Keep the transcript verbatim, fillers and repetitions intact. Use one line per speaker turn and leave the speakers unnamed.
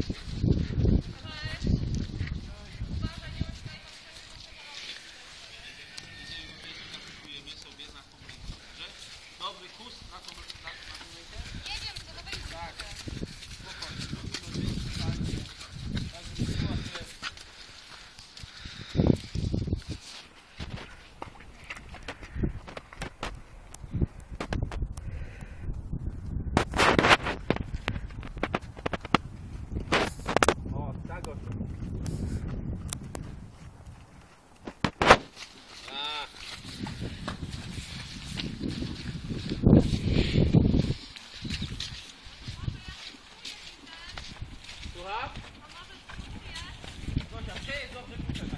Dobry kus na tą rękę?
Nie wiem, co to będzie.
Tak. Spokojnie. Tak, tak, żeby była krew. O, tak o tym. A. Słucham? Zosia, gdzie jest dobrze kuczek?